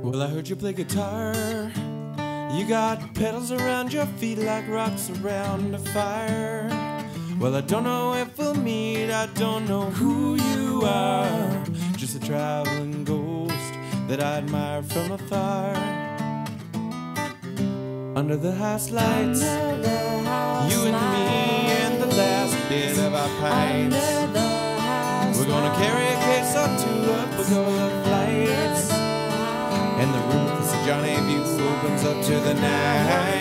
Well, I heard you play guitar. You got pedals around your feet like rocks around a fire. Well, I don't know if we'll meet, I don't know who you are. Just a traveling ghost that I admire from afar. Under the house lights, you and me and the last bit of our pints. We're gonna carry a case or two up a couple of flights, and the room with the Johnny view opens up to the night.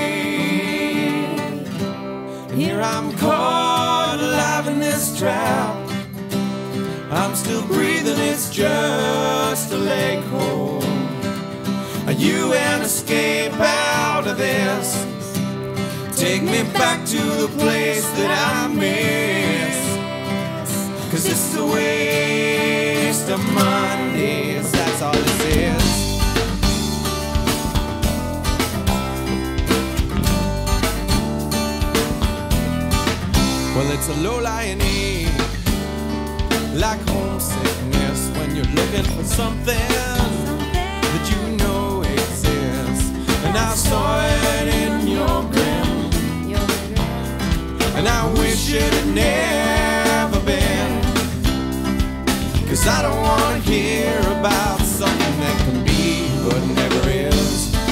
And here I'm caught alive in this trap. I'm still breathing, it's just a leg hold. Are you an escape out of this? Take me back to the place that I miss. 'Cause this is a waste of Mondays, that's all this is. Well, it's a low-lying need, like homesickness, when you're looking for something that you know exists. And I saw it in your grin, and I wish it had never been. 'Cause I don't want to hear about something that can be but never is.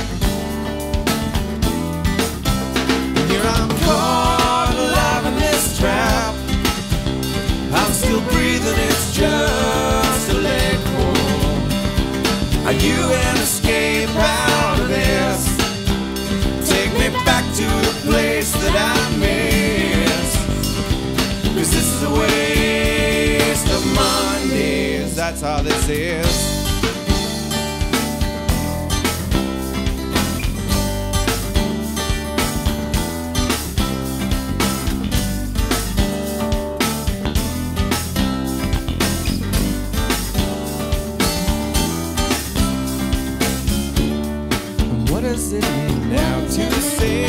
And here I'm caught alive in this trap. I'm still breathing, it's just a leg pull. Are you an escape out of this? Take me back to the place that I miss. 'Cause this is a waste of Mondays, that's all this is. What does it mean now to say?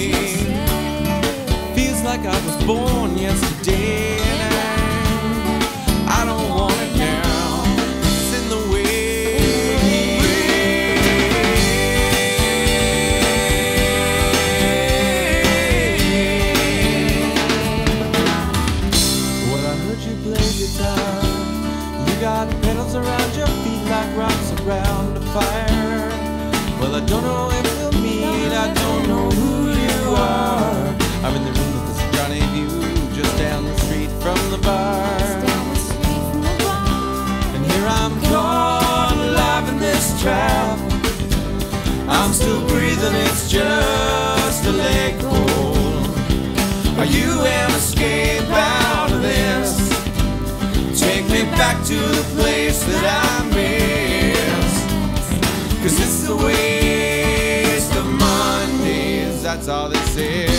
Feels like I was born yesterday, and I don't want it now. It's in the way. Well, I heard you play guitar. You got pedals around your feet like rocks around a fire. Well, I don't know if we'll meet, I don't know who you are. I'm in the room with this Johnny view, just down the street from the bar. And here I'm caught alive in this trap. I'm still breathing, it's just a leg pull. Are you an escape out of this? Take me back to the place that I miss. 'Cause this is a waste of Mondays, that's all this is.